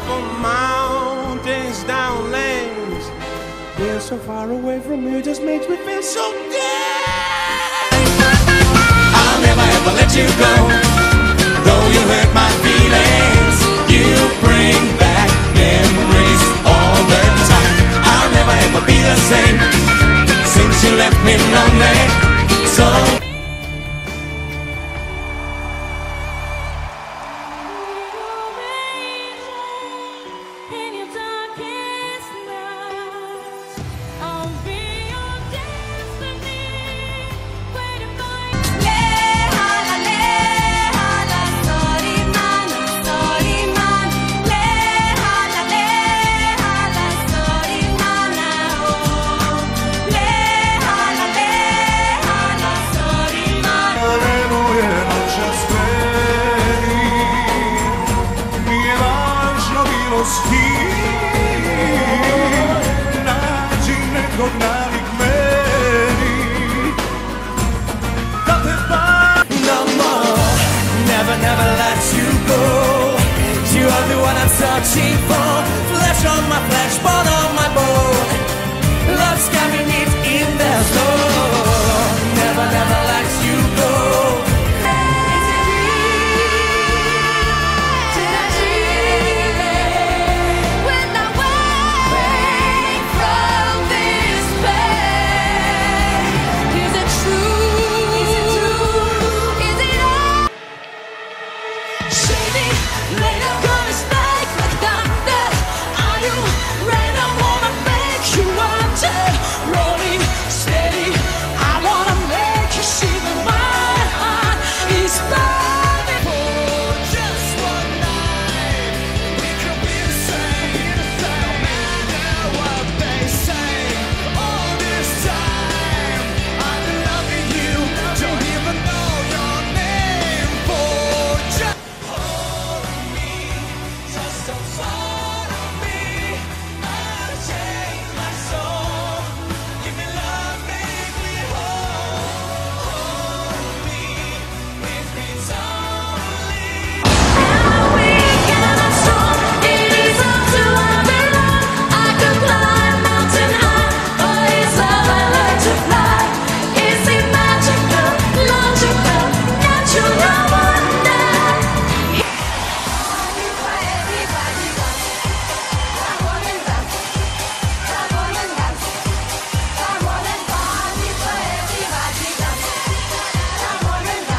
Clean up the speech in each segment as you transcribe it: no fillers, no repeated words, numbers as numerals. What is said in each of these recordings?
up on mountains, down lanes. Being so far away from you just makes me feel so good. I'll never ever let you go, though you hurt my feelings. You bring back memories all the time. I'll never ever be the same since you left me lonely. So nađi nekog nalik meni da te no more, never, never let you go. You are the one I'm searching for. Flesh on my flesh, bone on my bone. Love's coming in their soul. Never, never let you go.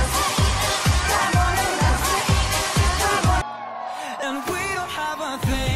And we don't have a thing.